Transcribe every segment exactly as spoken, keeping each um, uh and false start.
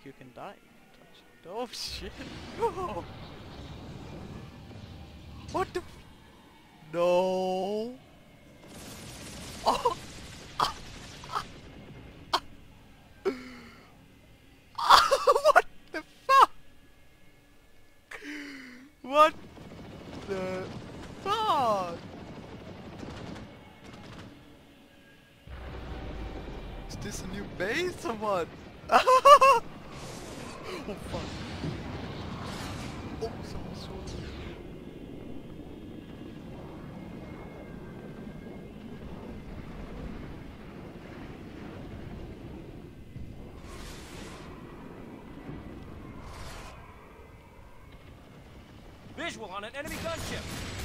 you can die. Touch it. Oh shit! No! What the? F no! Oh! What the fuck? What the fuck? Is this a new base or what? Oh fuck. Oh, someone saw me. Visual on an enemy gunship.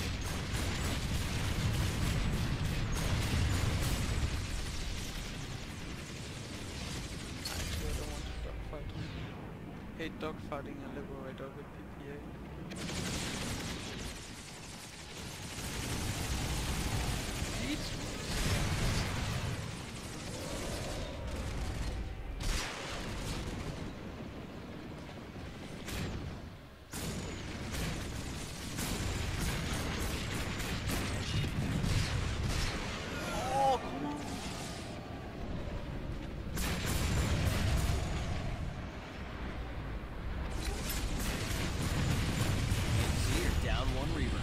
Actually, I don't want to dogfight. Hate dogfighting a liberator with P P A. These oh, come on. Seer down one Reaver.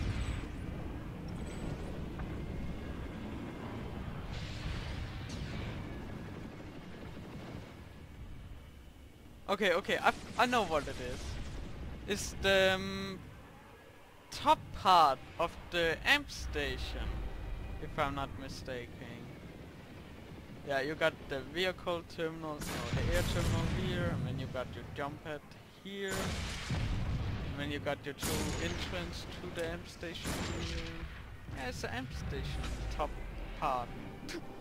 Okay, okay, I I know what it is. It's the um, top part of the amp station, if I'm not mistaken. Yeah, you got the vehicle terminal, no, the air terminal here, and then you got your jump pad here, and then you got your two entrance to the amp station here. Yeah, it's the amp station, top part.